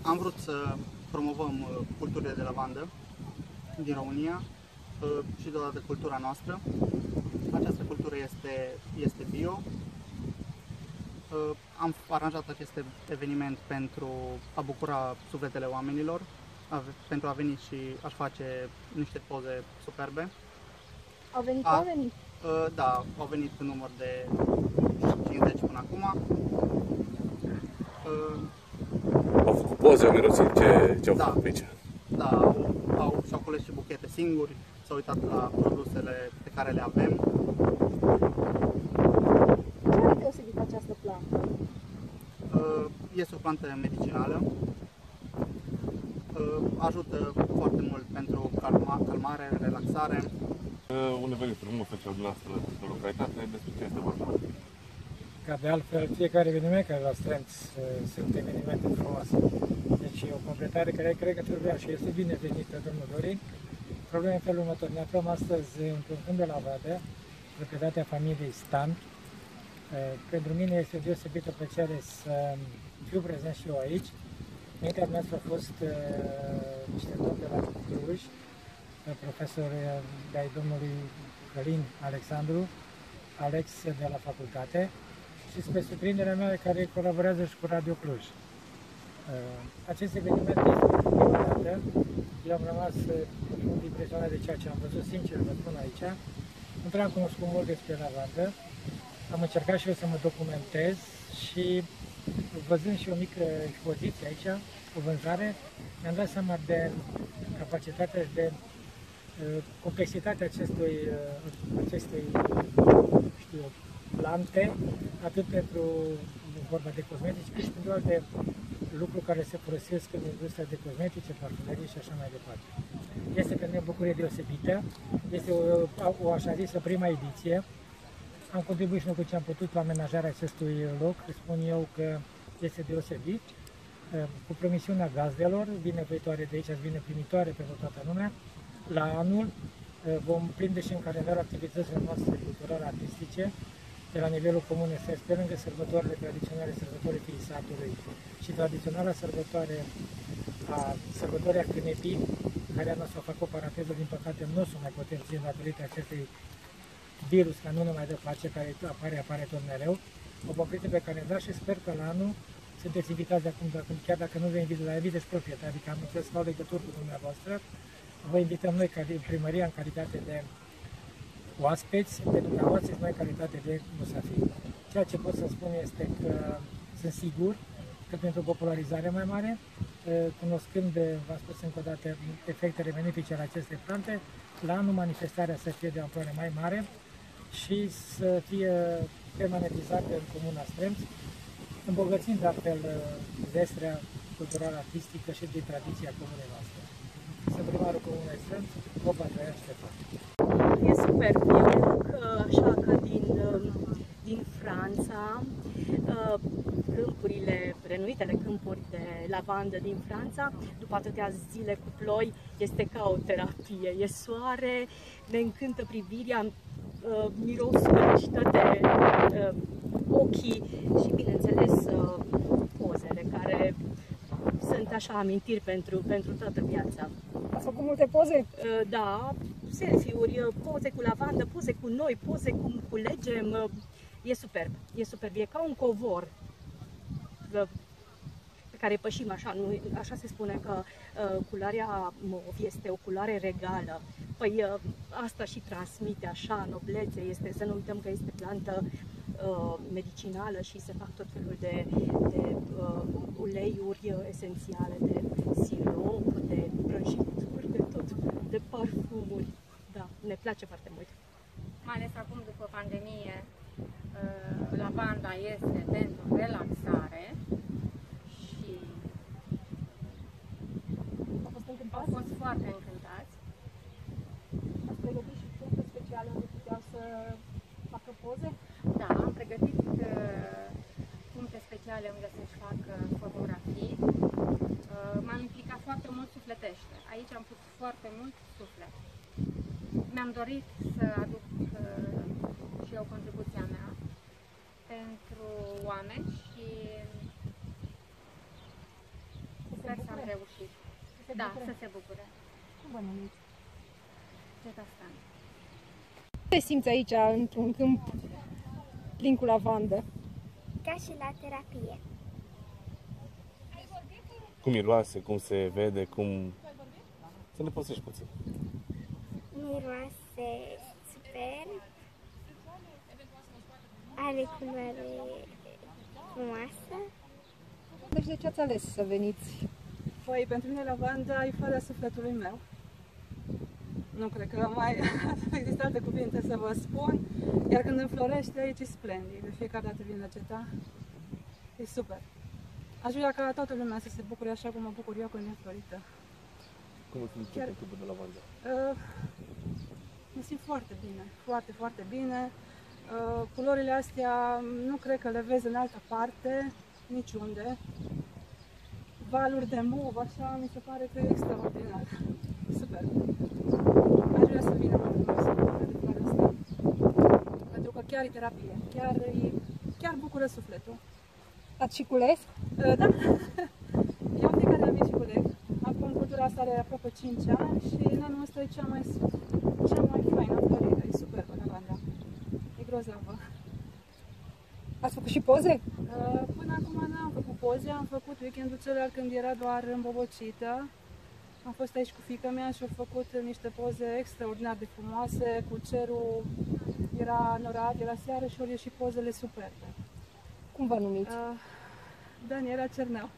Am vrut să promovăm culturile de lavandă din România și deodată cultura noastră. Această cultură este bio. Am aranjat acest eveniment pentru a bucura sufletele oamenilor, pentru a veni și a face niște poze superbe. Au venit? Au venit? Da, au venit în număr de 50 până acum. Au făcut poze, au mirosit, ce au făcut pe aici? Da, și-au cules și buchete singuri, s-au uitat la produsele pe care le avem. Ce are deosebit această plantă? Este o plantă medicinală, ajută foarte mult pentru calmare, relaxare. Un eveniment frumos făceau dumneavoastră de localitate, despre ce este vorba? Ca de altfel, fiecare eveniment care la Strengths sunt evenimente frumoase. Deci e o completare care cred că trebuia și este binevenită, domnul Dorin. Problema în felul următor. Ne aflăm astăzi într-un câmp de lavandă, proprietatea familiei Stan. Pentru mine este o deosebită plăcere să fiu prezent și eu aici. Înaintea noastră au fost niște domni de la Cluj, profesori de-ai domnului Călin Alexandru, Alex de la facultate și spre surprinderea mea care colaborează și cu Radio Cluj. Acest eveniment este prima dată. Eu am rămas profund impresionat de ceea ce am văzut, sincer vă spun aici. Nu prea am cunoscut mult despre lavandă. Am încercat și eu să mă documentez și văzând și o mică expoziție aici, o vânzare, mi-am dat seama de capacitatea și de complexitatea acestei plante, atât pentru vorba de cosmetici, cât și pentru alte lucruri care se folosesc în industria de cosmetice, parfumerii și așa mai departe. Este pentru mine o bucurie deosebită, este o așa zisă prima ediție. Am contribuit și noi cu ce am putut la amenajarea acestui loc, spun eu că este deosebit, cu promisiunea gazdelor, vine viitoare de aici, vine primitoare pentru toată lumea. La anul vom prinde și în calendar activitățile noastre culturale artistice, de la nivelul comun FS, pe lângă sărbătoarele tradiționale, sărbătorii fiii satului și tradiționala sărbătoarea Cânepii, care anul să fac o paranteză, din păcate nu o să mai putem ține datorită acestei virus, că nu ne mai dă pace, care apare tot mereu. O vom prinde pe calendar și sper că la anul sunteți invitați de acum, chiar dacă nu vă invit la invitați proprietari, adică am înțeles că au legături cu dumneavoastră. Vă invităm noi ca primăria în calitate de oaspeți, pe dumneavoastră și noi în calitate de musafiri. Ceea ce pot să spun este că sunt sigur că pentru o popularizare mai mare, cunoscând, v-am spus încă o dată, efectele benefice ale acestei plante, la anul manifestarea să fie de amploare mai mare și să fie permanentizată în Comuna Strengths, îmbogățind astfel zestrea culturală, artistică și de tradiția comunei noastre. Sunt primarul Comunei Strengths, Boba Traian Ștefan. E superb, e un loc așa ca din Franța, câmpurile, renuitele câmpuri de lavandă din Franța, după atâtea zile cu ploi, este ca o terapie, e soare, ne încântă privirea, mirosul și toate ochii și, bineînțeles, pozele care sunt așa amintiri pentru toată viața. Ați făcut multe poze? Da, selfie-uri, poze cu lavandă, poze cu noi, poze cum culegem. E superb, e superb. E ca un covor pe care pășim așa. Așa se spune că culoarea mov este o culoare regală. Păi asta și transmite așa noblețe. Să nu uităm că este plantă medicinală și se fac tot felul de uleiuri esențiale, de sirop, de prăjituri, de tot, de parfumuri. Da, ne place foarte mult. Mai ales acum, după pandemie, lavanda este pentru relaxare și au fost foarte încântați. Ați pregătit și puncte speciale unde puteau să facă poze? Da, am pregătit puncte speciale unde să-și facă fotografii. M-am implicat foarte mult sufletește. Aici am pus foarte mult suflet. Mi-am dorit să aduc și eu contribuția mea pentru oameni și sper reușit. Da, să se bucure. Cum vă numiți? Cetastan. Te simți aici, într-un câmp plin cu lavandă? Ca și la terapie. Cum miroase, cum se vede, cum... Să ne posești puțin. Miroase super. Are culoare frumoasă. Deci de ce ați ales să veniți? Păi, pentru mine lavanda e fără sufletului meu. Nu cred că mai există alte cuvinte să vă spun. Iar când înflorește, aici e splendid. De fiecare dată vin la Ceta. E super. Aș vrea ca toată lumea să se bucure așa cum mă bucur eu când e înflorită. Cum îți simți Chiar- în câmpul de lavandă? Mă simt foarte bine, foarte, foarte bine. Culorile astea nu cred că le vezi în altă parte, niciunde. Valuri de mov, așa, mi se pare că e extraordinar. Super. Aș vrea să vină toată lumea să bucure de floarea asta. Pentru că chiar e terapie, chiar bucură sufletul. Ați și cules? Da. Eu în fiecare an vin și coleg. Acum cultura asta are aproape 5 ani și în anul ăsta e cea mai faină florită. E superbă lavanda. E grozavă. Ați făcut și poze? Până acum n-am făcut poze, am făcut weekendul celălalt când era doar îmbobocită. Am fost aici cu fiica mea și am făcut niște poze extraordinar de frumoase, cu cerul era norat, era seară și au ieșit pozele superbe. Cum vă numiți? Daniela Cernau.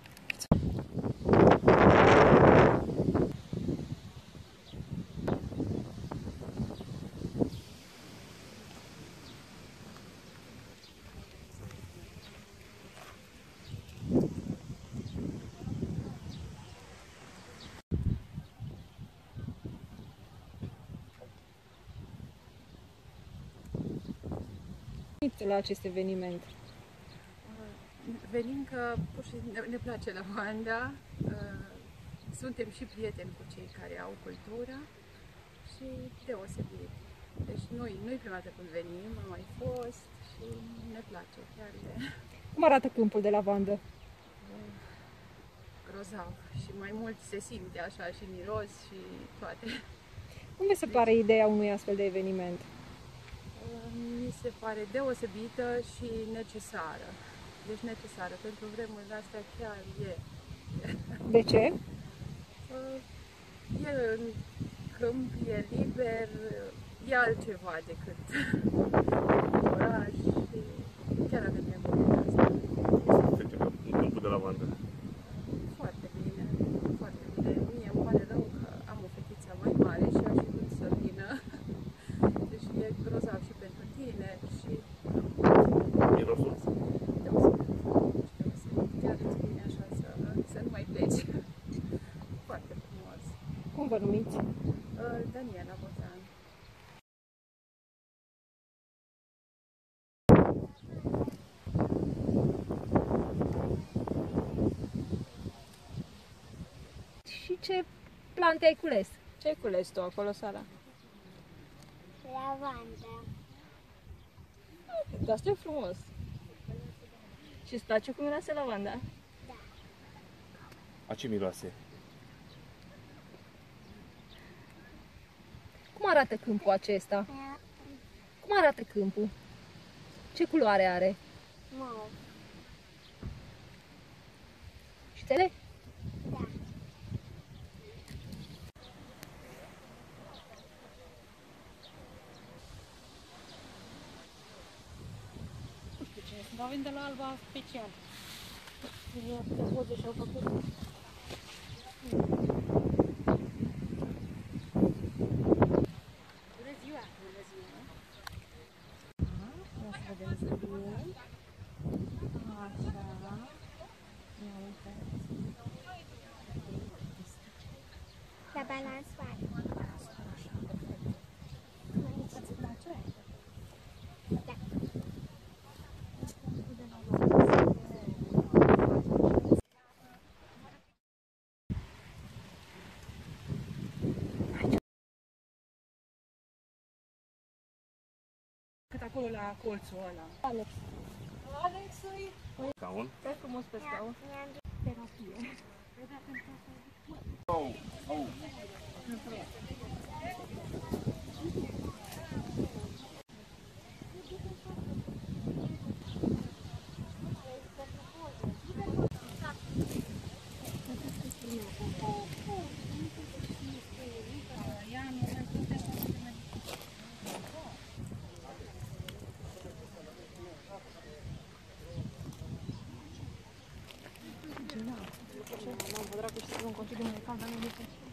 La acest eveniment. Venim că pur și ne place lavanda, suntem și prieteni cu cei care au cultura și deosebit. Deci nu-i prima dată când venim, am mai fost și ne place chiar Cum arată câmpul de lavandă? grozav și mai mult se simte așa și miros și toate. Cum vi se pare ideea unui astfel de eveniment? Mi se pare deosebită și necesară. Deci necesară, pentru vremurile astea chiar e. De ce? E în câmp, e liber, e altceva decât oraș și chiar avem nevoie de asta. Se simte în câmpul de lavandă. Foarte bine, foarte bine. Mie îmi pare rău că am o fetiță mai mare și aș fi vrut să vină. Deci e grozav și pentru tine și Mirosul? deosebit. Chiar îți vine așa să nu mai pleci. Foarte frumos. Cum vă numiți? Daniela Botan. Și ce plante ai cules? Ce ai cules tu acolo, Sara? Lavanda. Dar asta e frumos. Și îți place cum miroase lavanda? A ce miroase? Cum arată câmpul acesta? Cum arată câmpul? Ce culoare are? Mov. Și tele? Da. Dar vin de la Alba special. Poze și-au făcut. Bună ziua! Bună ziua! O să vedem zâmbie. Așa. Ia uite. La balansoare. Îți place? Da. Cât acolo la colțul ăla. Alex. Alex, Scaun? Stai frumos pe scaun. Mi-am Terapie. Non, vedrà che ci sia un continuo nel caldo,